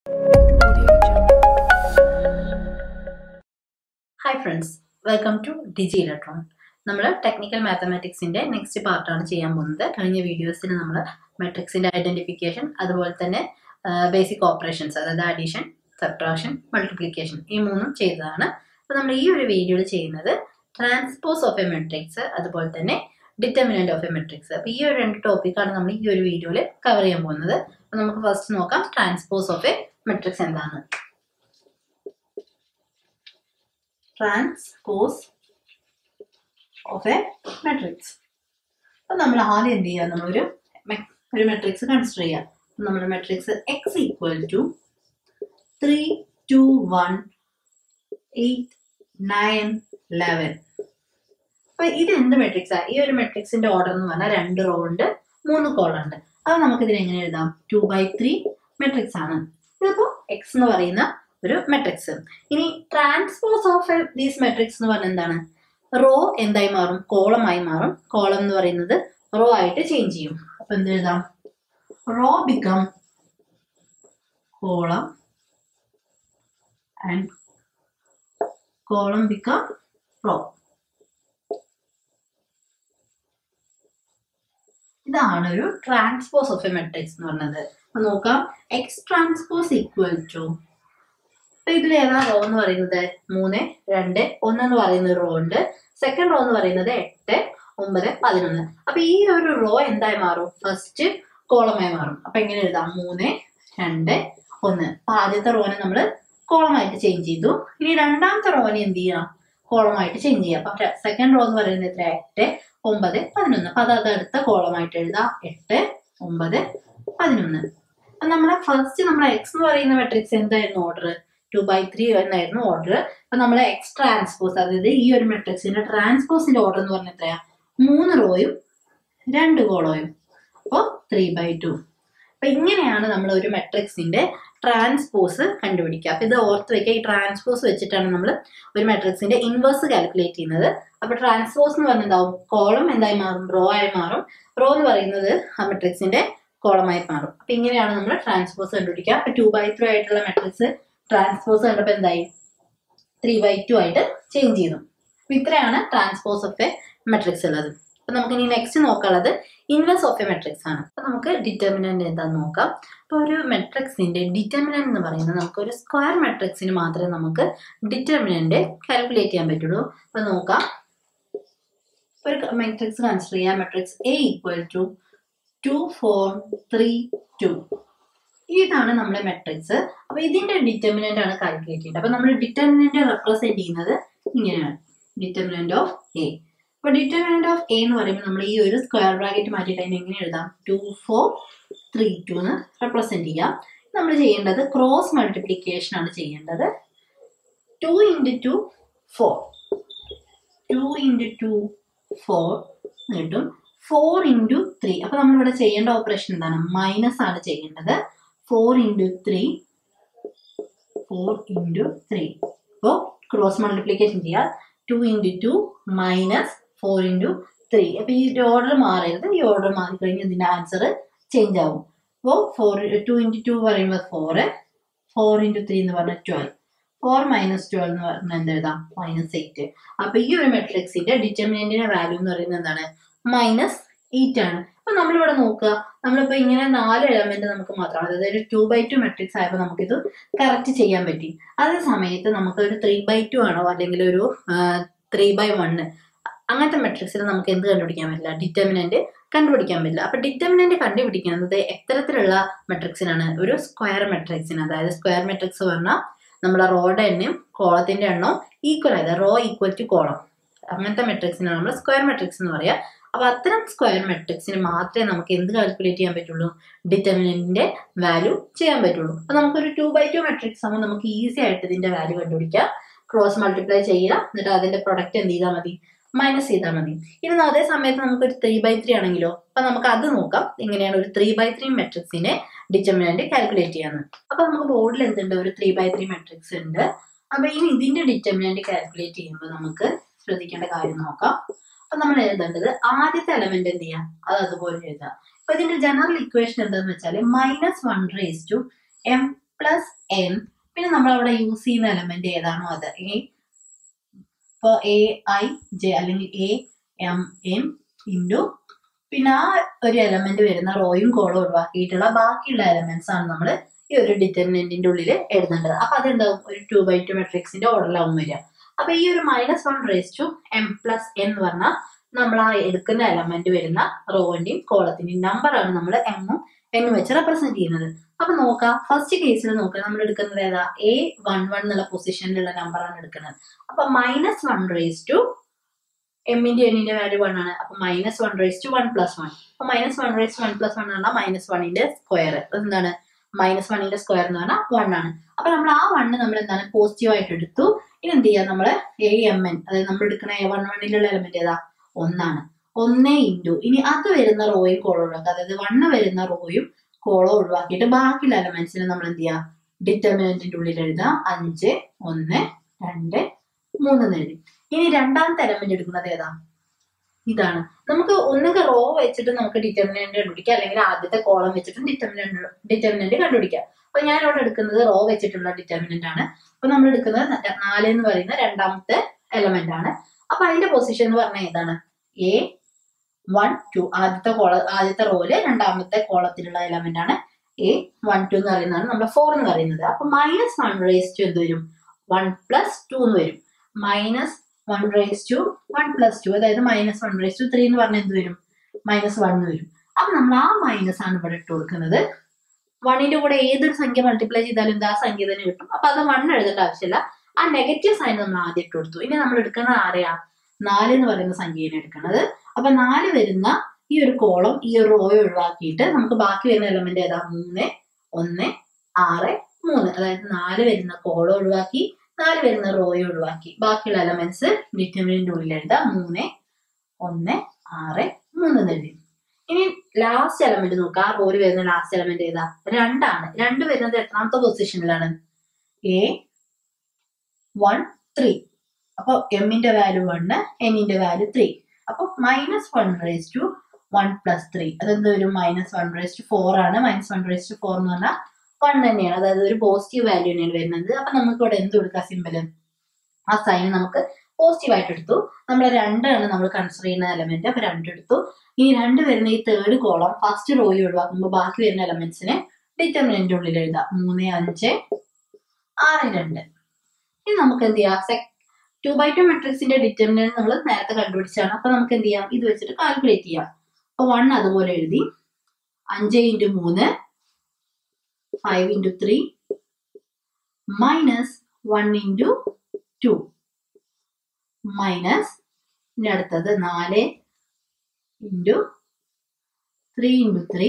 Hi friends, welcome to Digi Electron. നമ്മൾ technical മാത്തമാറ്റിക്സിന്റെ next പാർട്ടാണ് ചെയ്യാൻ പോകുന്നത്. കഴിഞ്ഞ വീഡിയോസിൽ നമ്മൾ മെട്രിക്സിന്റെ ഐഡന്റിഫിക്കേഷൻ, അതുപോലെ തന്നെ ബേസിക് ഓപ്പറേഷൻസ്, അതായത് അഡീഷൻ, സബ്ട്രാക്ഷൻ, മൾട്ടിപ്ലിക്കേഷൻ, ഈ മൂന്നും ചെയ്തതാണ്. അപ്പോൾ നമ്മൾ ഈ ഒരു വീഡിയോയിൽ ചെയ്യുന്നത് ട്രാൻസ്പോസ് ഓഫ് എ മെട്രിക്സ്, അതുപോലെ തന്നെ ഡിറ്റർമിനന്റ് ഓഫ് എ മെട്രിക്സ്. അപ്പോൾ ഈ ഒരു രണ്ട് ടോപ്പിക്കാണ് നമ്മൾ ഈ ഒരു വീഡിയോയിൽ കവർ ചെയ്യാൻ പോകുന്നത്. അപ്പോൾ നമുക്ക് ഫസ്റ്റ് നോക്കാം ട്രാൻസ്പോസ് ഓഫ് എ മെട്രിക്സ് എന്താണ്. Transpose of a matrix. അപ്പോൾ നമ്മൾ ആദ്യം എന്ത് ചെയ്യുക, നമ്മളൊരു മെട്രിക്സ് കൺസിഡർ ചെയ്യുക. നമ്മുടെ മെട്രിക്സ് എക്സ് ഈക്വൽ ടു 3, 2, 1, 8, 9, 11. അപ്പൊ ഇത് എന്ത് മെട്രിക്സാ? ഈ ഒരു മെട്രിക്സിന്റെ ഓർഡർ എന്ന് പറഞ്ഞാൽ 2 റോ ഉണ്ട്, 3 കോളം ഉണ്ട്. അത് നമുക്ക് ഇതിനെ എങ്ങനെ എഴുതാം? 2/3 മെട്രിക്സ് ആണ്. ഇതിപ്പോ എക്സ് എന്ന് പറയുന്ന ഒരു മെട്രിക്സ്. ഇനി ട്രാൻസ്പോസ് ഓഫ് ദീസ് മെട്രിക്സ് എന്ന് പറഞ്ഞാൽ എന്താണ്? റോ എന്തായി മാറും? കോളമായി മാറും. കോളം എന്ന് പറയുന്നത് റോ ആയിട്ട് ചേഞ്ച് ചെയ്യും. അപ്പൊ എന്ത് എഴുതാം? Row become column and column become row. ഇതാണ് ഒരു ട്രാൻസ്പോസ് ഓഫ് എ മെട്രിക്സ് എന്ന് പറയുന്നത്. അപ്പൊ നോക്കാം, എക്സ് ട്രാൻസ്പോസ് ഈക്വൽ ടു, അപ്പൊ ഇതിൽ ഏതാ റോ എന്ന് പറയുന്നത്? 3, 2, 1 എന്ന് പറയുന്ന റോ ഉണ്ട്. സെക്കൻഡ് റോ എന്ന് പറയുന്നത് 8, 9, 11. അപ്പൊ ഈ ഒരു റോ എന്തായി മാറും? ഫസ്റ്റ് കോളമായി മാറും. അപ്പൊ എങ്ങനെ എഴുതാം? 3, 2, 1. അപ്പൊ ആദ്യത്തെ റോനെ നമ്മൾ കോളമായിട്ട് ചേഞ്ച് ചെയ്തു. ഇനി രണ്ടാമത്തെ റോനെ എന്ത് ചെയ്യാം? കോളമായിട്ട് ചേഞ്ച് ചെയ്യാം. അപ്പൊ സെക്കൻഡ് റോ എന്ന് പറയുന്നത് എത്ര? 8, 9, 11. അപ്പൊ അത് അടുത്ത കോളമായിട്ട് എഴുതാം. 8, 9, 11. അപ്പൊ നമ്മളെ ഫസ്റ്റ് നമ്മളെ എക്സ് എന്ന് പറയുന്ന മെട്രിക്സ് എന്തായിരുന്നു ഓർഡർ? 2/3 എന്നായിരുന്നു ഓർഡർ. അപ്പൊ നമ്മളെ എക്സ് ട്രാൻസ്പോസ്, അതായത് ഈ ഒരു മെട്രിക്സിന്റെ ട്രാൻസ്പോസിന്റെ ഓർഡർ എന്ന് പറഞ്ഞാൽ എത്രയാ? 3 റോയും 2 കോളവും. അപ്പോൾ 3/2. അപ്പൊ ഇങ്ങനെയാണ് നമ്മൾ ഒരു മെട്രിക്സിന്റെ ട്രാൻസ്പോസ് കണ്ടുപിടിക്കുക. അപ്പൊ ഇത് ഓർത്ത് വെക്കുക. ഈ ട്രാൻസ്പോസ് വെച്ചിട്ടാണ് നമ്മൾ ഒരു മെട്രിക്സിന്റെ ഇൻവേഴ്സ് കാൽക്കുലേറ്റ് ചെയ്യുന്നത്. അപ്പൊ ട്രാൻസ്പോസ് എന്ന് പറഞ്ഞാൽ എന്താവും? കോളം എന്തായി മാറും? റോ ആയി മാറും. റോ എന്ന് പറയുന്നത് ആ മെട്രിക്സിന്റെ കോളമായി മാറും. അപ്പൊ ഇങ്ങനെയാണ് നമ്മൾ ട്രാൻസ്പോസ് കണ്ടുപിടിക്കുക. അപ്പൊ 2/3 ആയിട്ടുള്ള മെട്രിക്സ് ട്രാൻസ്പോസ് കണ്ടപ്പോൾ എന്തായി? 3/2 ആയിട്ട് ചേഞ്ച് ചെയ്തു. അപ്പൊ ഇത്രയാണ് ട്രാൻസ്പോസ് ഓഫ് എ മെട്രിക്സ് ഉള്ളത്. അപ്പൊ നമുക്ക് ഇനി നെക്സ്റ്റ് നോക്കാനുള്ളത് ഇൻവേഴ്സ് ഓഫ് എ മെട്രിക്സ് ആണ്. അപ്പൊ നമുക്ക് ഡിറ്റർമിനന്റ് എന്താന്ന് നോക്കാം. അപ്പൊ ഒരു മെട്രിക്സിന്റെ ഡിറ്റർമിനന്റ് എന്ന് പറയുന്നത്, നമുക്ക് ഒരു സ്ക്വയർ മെട്രിക്സിന് മാത്രമേ നമുക്ക് ഡിറ്റർമിനന്റ് കാൽക്കുലേറ്റ് ചെയ്യാൻ പറ്റുള്ളൂ. അപ്പൊ നോക്കാം, ഒരു മെട്രിക്സ് കൺസിഡർ ചെയ്യാം. Matrix A equal to 2, 4, 3, 2. ഇതാണ് നമ്മുടെ മെട്രിക്സ്. അപ്പൊ ഇതിന്റെ ഡിറ്റർമിനന്റ് ആണ് കാൽക്കുലേറ്റ് ചെയ്യുന്നത്. അപ്പൊ നമ്മൾ ഡിറ്റർമിനന്റ് റെപ്രസെന്റ് ചെയ്യുന്നത് ഇങ്ങനെയാണ്, ഡിറ്റർമിനന്റ് ഓഫ് എ. അപ്പൊ ഡിറ്റർമിനന്റ് ഓഫ് എ എന്ന് പറയുമ്പോൾ നമ്മൾ ഈ ഒരു സ്ക്വയർ ബ്രാക്കറ്റ് മാറ്റിയിട്ട് അതിന് എങ്ങനെ എഴുതാം? 2, 4, 3, 2 എന്ന് റെപ്രസെന്റ് ചെയ്യാം. നമ്മൾ ചെയ്യേണ്ടത് ക്രോസ് മൾട്ടിപ്ലിക്കേഷൻ ആണ് ചെയ്യേണ്ടത്. 2 × 2 4, 2 × 2 4 കിട്ടും. 4 × 3. അപ്പൊ നമ്മളിവിടെ ചെയ്യേണ്ട ഓപ്പറേഷൻ എന്താണ്? മൈനസ് ആണ് ചെയ്യേണ്ടത്. 4 × 3, 4 × 3. അപ്പോൾ ക്രോസ് മൾട്ടിപ്ലിക്കേഷൻ ചെയ്യാം. 2 × 2 മൈനസ് 4 × 3. അപ്പൊ ഈ ഓർഡർ മാറരുത്. ഈ ഓർഡർ മാറിക്കഴിഞ്ഞാൽ ഇതിന്റെ ആൻസർ ചേഞ്ച് ആവും. അപ്പോൾ 2 × 2 പറയുമ്പോൾ 4, 4 × 3 എന്ന് പറഞ്ഞാൽ 12. 4 - 12 എന്ന് പറഞ്ഞാൽ എന്ത് എഴുതാം? -8. അപ്പൊ ഈ ഒരു മെട്രിക്സിന്റെ ഡിറ്റർമിനന്റിന്റെ വാല്യൂ എന്ന് പറയുന്നത് എന്താണ്? -8 ആണ്. അപ്പൊ നമ്മളിവിടെ നോക്കുക, നമ്മളിപ്പോ ഇങ്ങനെ 4 എലമെന്റ് നമുക്ക് മാത്രമാണ്, അതായത് 2/2 മെട്രിക്സ് ആയപ്പോൾ നമുക്കിത് കറക്റ്റ് ചെയ്യാൻ പറ്റി. അതേ സമയത്ത് നമുക്ക് ഒരു 3/2 ആണോ അല്ലെങ്കിൽ ഒരു 3/1 അങ്ങനത്തെ മെട്രിക്സിൽ നമുക്ക് എന്ത് കണ്ടുപിടിക്കാൻ പറ്റില്ല? ഡിറ്റർമിനന്റ് കണ്ടുപിടിക്കാൻ പറ്റില്ല. അപ്പൊ ഡിറ്റർമിനന്റ് കണ്ടുപിടിക്കുന്നത് എത്തരത്തിലുള്ള മെട്രിക്സിനാണ്? ഒരു സ്ക്വയർ മെട്രിക്സിന്. അതായത് സ്ക്വയർ മെട്രിക്സ് പറഞ്ഞാൽ നമ്മുടെ റോയുടെ എണ്ണയും കോളത്തിന്റെ എണ്ണവും ഈക്വൽ ആയത്, റോ ഈക്വൽ ടു കോളം, അങ്ങനത്തെ മെട്രിക്സിനാണ് നമ്മൾ സ്ക്വയർ മെട്രിക്സ് എന്ന് പറയാം. അപ്പൊ അത്തരം സ്ക്വയർ മെട്രിക്സിന് മാത്രമേ നമുക്ക് എന്ത് കാൽക്കുലേറ്റ് ചെയ്യാൻ പറ്റുള്ളൂ? ഡിറ്റർമിനന്റിന്റെ വാല്യൂ ചെയ്യാൻ പറ്റുള്ളൂ. അപ്പൊ നമുക്കൊരു 2/2 മെട്രിക്സ് ആകുമ്പോൾ നമുക്ക് ഈസി ആയിട്ട് ഇതിന്റെ വാല്യൂ കണ്ടുപിടിക്കാം. ക്രോസ് മൾട്ടിപ്ലൈ ചെയ്യുക, എന്നിട്ട് അതിന്റെ പ്രൊഡക്റ്റ് എന്ത് ചെയ്താൽ മതി? മൈനസ് ചെയ്താൽ മതി. ഇനി അതേ സമയത്ത് നമുക്കൊരു 3/3 ആണെങ്കിലോ? അപ്പൊ നമുക്ക് അത് നോക്കാം, എങ്ങനെയാണ് ഒരു 3/3 മെട്രിക്സിനെ ഡിറ്റർമിനന്റ് കാൽക്കുലേറ്റ് ചെയ്യാന്ന്. അപ്പൊ നമുക്ക് ബോർഡിൽ എന്തുണ്ട്? ഒരു 3/3 മെട്രിക്സ് ഉണ്ട്. അപ്പൊ ഇനി ഇതിന്റെ ഡിറ്റർമിനന്റ് കാൽക്കുലേറ്റ് ചെയ്യുമ്പോൾ നമുക്ക് ശ്രദ്ധിക്കേണ്ട കാര്യം നോക്കാം. അപ്പൊ നമ്മൾ എഴുതേണ്ടത് ആദ്യത്തെ എലമെന്റ് എന്ത് ചെയ്യാം? അത് അതുപോലെ എഴുതാം. അപ്പൊ ഇതിന്റെ ജനറൽ ഇക്വേഷൻ എന്താന്ന് വെച്ചാൽ -1 raised to m plus N, പിന്നെ നമ്മൾ അവിടെ യൂസ് ചെയ്യുന്ന എലമെന്റ് ഏതാണോ അത്. ഇപ്പോൾ എ ഐ ജെ അല്ലെങ്കിൽ എ എം എൻ ഇൻറ്റു പിന്നെ ആ ഒരു എലമെന്റ് വരുന്ന റോയും കോളും ഒഴിവാക്കിയിട്ടുള്ള ബാക്കിയുള്ള എലമെന്റ്സ് ആണ് നമ്മൾ ഈ ഒരു ഡിറ്റർമിനന്റിന്റെ ഉള്ളിൽ എഴുതേണ്ടത്. അപ്പൊ അതെന്താവും, ഒരു 2x2 മെട്രിക്സിന്റെ ഓർഡറിലാവും വരിക. അപ്പൊ ഈ ഒരു -1m+n എന്ന് പറഞ്ഞാൽ നമ്മൾ ആ എടുക്കുന്ന എലമെന്റ് വരുന്ന റോന്റെയും കോളത്തിന്റെയും നമ്പർ ആണ് നമ്മൾ എമ്മും എന്നും വെച്ച് റെപ്രസെന്റ് ചെയ്യുന്നത്. അപ്പൊ നോക്കാം, ഫസ്റ്റ് കേസിൽ നോക്കാം, നമ്മൾ എടുക്കുന്നത് ഏതാ, A11 എന്നുള്ള പൊസിഷനിലുള്ള നമ്പർ ആണ് എടുക്കുന്നത്. അപ്പൊ -1 എമ്മിന്റെ എന്നിന്റെ വാല്യൂ 1 ആണ്. അപ്പൊ -1 + 1. അപ്പൊ -1 + 1 എന്ന് പറഞ്ഞാൽ -1ന്റെ സ്ക്വയർ. എന്താണ്, -1ന്റെ സ്ക്വയർ എന്ന് പറഞ്ഞാൽ 1 ആണ്. അപ്പൊ നമ്മൾ ആ 1 നമ്മൾ എന്താണ് പോസിറ്റീവ് ആയിട്ട് എടുത്തു. ഇനി എന്ത് ചെയ്യാം, നമ്മള് AMN, അതായത് നമ്മൾ എടുക്കുന്ന A11ലുള്ള എലമെന്റ് ഏതാ, 1 ആണ്. 1 ഇൻറ്റു ഇനി അത് വരുന്ന റോയും കോളം ഒഴിവാക്കുക, അതായത് 1 വരുന്ന റോയും കോളം ഒഴിവാക്കിയിട്ട് ബാക്കിയുള്ള എലമെന്റ്സിന് നമ്മൾ എന്ത് ചെയ്യാം, ഡിറ്റർമിനന്റിന്റെ ഉള്ളിൽ എഴുതാം 5, 1, 2, 3 എന്ന് എഴുതി. ഇനി രണ്ടാമത്തെ എലമെന്റ് എടുക്കുന്നത് ഏതാ, ഇതാണ്. നമുക്ക് ഒന്നുകിൽ റോ വെച്ചിട്ട് നമുക്ക് ഡിറ്റർമിനന്റ് കണ്ടുപിടിക്കാം, അല്ലെങ്കിൽ ആദ്യത്തെ കോളം വെച്ചിട്ടും ഡിറ്റർമിനന്റ് കണ്ടുപിടിക്കാം. അപ്പൊ ഞാൻ ഇവിടെ എടുക്കുന്നത് റോ വെച്ചിട്ടുള്ള ഡിറ്റർമിനന്റ് ആണ്. അപ്പൊ നമ്മൾ എടുക്കുന്നത് 4 എന്ന് പറയുന്ന രണ്ടാമത്തെ എലമെന്റ് ആണ്. അപ്പൊ അതിന്റെ പൊസിഷൻ എന്ന് പറഞ്ഞാൽ ഏതാണ്, A12, ആദ്യത്തെ റോയില് രണ്ടാമത്തെ കോളത്തിലുള്ള എലമെന്റ് ആണ് A12 എന്ന് പറയുന്നതാണ് നമ്മുടെ 4 എന്ന് പറയുന്നത്. അപ്പൊ -1 എന്ത് വരും, 1 + 2 എന്ന് വരും. -1 + 2, അതായത് -1 എന്ന് പറഞ്ഞാൽ എന്ത് വരും, -1 എന്ന് വരും. അപ്പൊ നമ്മൾ ആ മൈനസ് ആണ് ഇവിടെ ഇട്ട് കൊടുക്കുന്നത്. 1ന്റെ കൂടെ ഏതൊരു സംഖ്യ മൾട്ടിപ്ലൈ ചെയ്താലും ഇത് ആ സംഖ്യ തന്നെ കിട്ടും. അപ്പൊ അത് 1 എഴുതേണ്ട ആവശ്യമില്ല. ആ നെഗറ്റീവ് സൈൻ നമ്മൾ ആദ്യം ഇട്ട് കൊടുത്തു. ഇനി നമ്മൾ എടുക്കുന്നത് ആരെയാ, 4 എന്ന് പറയുന്ന സംഖ്യയാണ് എടുക്കുന്നത്. അപ്പൊ 4 വരുന്ന ഈ ഒരു കോളം ഈ ഒരു റോയെ ഒഴിവാക്കിയിട്ട് നമുക്ക് ബാക്കി വരുന്ന എലമെന്റ് ഏതാ, 3, 1, 6, 3. അതായത് 4 വരുന്ന കോളം ഒഴിവാക്കി, 4 വരുന്ന റോയെ ഒഴിവാക്കി, ബാക്കിയുള്ള എലമെന്റ്സ് ഡിറ്റർമിനന്റിന്റെ ഉള്ളിൽ എഴുതാം 3, 1, 6, 3 എന്ന് എഴുതി. ഇനി ലാസ്റ്റ് എലമെന്റ് നോക്കാം, ആ റോയിൽ വരുന്ന ലാസ്റ്റ് എലമെന്റ് ഏതാ, 2 ആണ്. 2 വരുന്നത് എത്രാമത്തെ പൊസിഷനിലാണ്, A13. അപ്പൊ എമ്മിന്റെ വാല്യൂ 1, എന്നിന്റെ വാല്യൂ 3. അപ്പൊ -1 + 1 + 3, അതെന്ത് വരും, -1/4 ആണ്. -1/4 എന്ന് പറഞ്ഞാൽ 1 തന്നെയാണ്, അതായത് ഒരു പോസിറ്റീവ് വാല്യൂ തന്നെയാണ് വരുന്നത്. അപ്പൊ നമുക്ക് ഇവിടെ എന്ത് കൊടുക്കാം, സിമ്പിള് ആ സൈൻ നമുക്ക് പോസിറ്റീവ് ആയിട്ട് എടുത്തു. നമ്മൾ 2 ആണ് നമ്മൾ കൺസിഡർ ചെയ്യുന്ന എലമെന്റ്. അപ്പൊ 2 എടുത്തു. ഇനി 2 വരുന്ന ഈ തേർഡ് കോളം ഫസ്റ്റ് റോയിൽ ഒഴിവാക്കുമ്പോൾ ബാക്കി വരുന്ന എലമെന്റ്സിനെ ഡിറ്റർമിനന്റ് ഉള്ളിൽ എഴുതാം 3, 5, 6, 2. ഇനി നമുക്ക് എന്ത് ചെയ്യാം, 2x2 മെട്രിക്സിന്റെ ഡിറ്റർമിനന്റ് നമ്മൾ നേരത്തെ കണ്ടുപിടിച്ചാണ്. അപ്പൊ നമുക്ക് എന്ത് ചെയ്യാം, ഇത് വെച്ചിട്ട് കാൽക്കുലേറ്റ് ചെയ്യാം. അപ്പൊ 1 അതുപോലെ എഴുതി, 5 × 3, 5 × 3, -1 × 2, മൈനസ് ഇനി അടുത്തത് 4 × 3 × 3,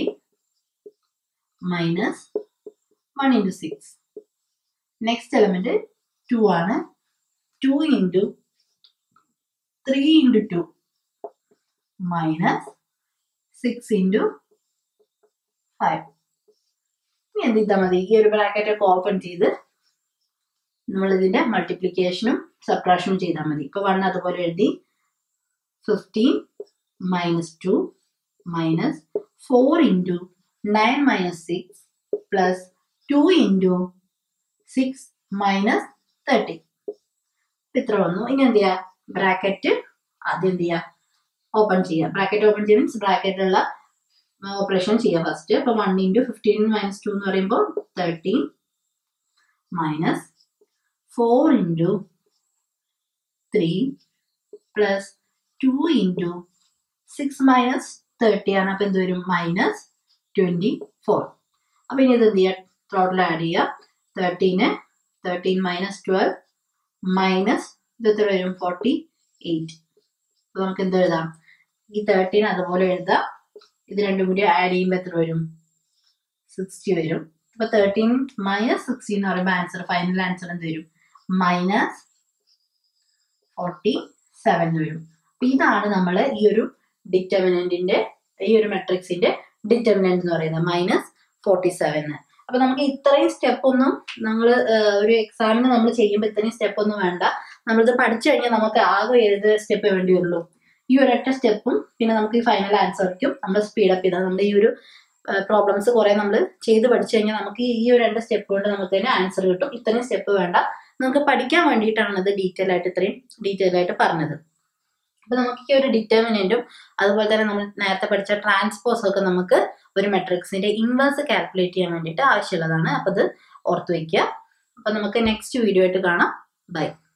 -1 × 6. നെക്സ്റ്റ് എലമെന്റ് 2 ആണ്. 2 × 3 × 2, -6 × 5. ഇനി എന്ത് ചെയ്താൽ മതി, ഈ ഒരു ബ്രാക്കറ്റ് ഒക്കെ ഓപ്പൺ ചെയ്ത് നമ്മൾ ഇതിന്റെ മൾട്ടിപ്ലിക്കേഷനും സബ്ട്രാക്ഷനും ചെയ്താൽ മതി. ഇപ്പൊ 1 അതുപോലെ എഴുതി, 15 - 2 -4 × 9 - 6 + 2 × 6 - 30. ഇത്ര വന്നു. ഇനി എന്ത് ചെയ്യാ, ബ്രാക്കറ്റ് ആദ്യം എന്ത് ചെയ്യാ, ഓപ്പൺ ചെയ്യാം. ബ്രാക്കറ്റ് ഓപ്പൺ ചെയ്യുക മീൻസ് ബ്രാക്കറ്റിലുള്ള ഓപ്പറേഷൻ ചെയ്യാം ഫസ്റ്റ്. അപ്പൊ 1 × 15 - 2 എന്ന് പറയുമ്പോൾ 13 -4 × 3 + 2 × 6 - 30 ആണ്. അപ്പൊ എന്ത് വരും, -24. അപ്പൊ ഇനി ഇത് എന്ത് ചെയ്യാം, ടോട്ടൽ ആഡ് ചെയ്യുക. 13 - 12 ഇത് എത്ര വരും, 48. അപ്പൊ നമുക്ക് എന്ത് എഴുതാം, ഈ 13 അതുപോലെ എഴുതാം. ഇത് രണ്ടും കൂടി ആഡ് ചെയ്യുമ്പോൾ എത്ര വരും, 60 വരും. അപ്പൊ 13 - 60 എന്ന് പറയുമ്പോൾ ആൻസർ, ഫൈനൽ ആൻസർ എന്ത് വരും, -47 വരും. അപ്പൊ ഇതാണ് നമ്മൾ ഈ ഒരു ഡിറ്റർമിനന്റിന്റെ ഈ ഒരു മെട്രിക്സിന്റെ ഡിറ്റർമിനന്റ് എന്ന് പറയുന്നത് -47. അപ്പൊ നമുക്ക് ഇത്രയും സ്റ്റെപ്പ് ഒന്നും നമ്മൾ ഒരു എക്സാമിന് നമ്മൾ ചെയ്യുമ്പോൾ ഇത്രയും സ്റ്റെപ്പ് ഒന്നും വേണ്ട. നമ്മളിത് പഠിച്ചു കഴിഞ്ഞാൽ നമുക്ക് ആകെ 7 സ്റ്റെപ്പ് വേണ്ടി വരുള്ളൂ. ഈ ഒരൊറ്റ സ്റ്റെപ്പും പിന്നെ നമുക്ക് ഈ ഫൈനൽ ആൻസർക്കും നമ്മൾ സ്പീഡപ്പ് ചെയ്താൽ നമ്മുടെ ഈ ഒരു പ്രോബ്ലംസ് കുറെ നമ്മൾ ചെയ്ത് പഠിച്ചു കഴിഞ്ഞാൽ നമുക്ക് ഈ ഒരു 2 സ്റ്റെപ്പ് കൊണ്ട് നമുക്ക് തന്നെ ആൻസർ കിട്ടും. ഇത്രയും സ്റ്റെപ്പ് വേണ്ട, നമുക്ക് പഠിക്കാൻ വേണ്ടിയിട്ടാണ് ഇത് ഇത്രയും ഡീറ്റെയിൽ ആയിട്ട് പറഞ്ഞത്. അപ്പൊ നമുക്ക് ഈ ഒരു ഡിറ്റർമിനന്റും അതുപോലെ തന്നെ നമ്മൾ നേരത്തെ പഠിച്ച ട്രാൻസ്പോസും ഒക്കെ നമുക്ക് ഒരു മെട്രിക്സിന്റെ ഇൻവേഴ്സ് കാൽക്കുലേറ്റ് ചെയ്യാൻ വേണ്ടിയിട്ട് ആവശ്യമുള്ളതാണ്. അപ്പൊ ഇത് ഓർത്ത് വെക്കുക. അപ്പൊ നമുക്ക് നെക്സ്റ്റ് വീഡിയോ ആയിട്ട് കാണാം. ബൈ.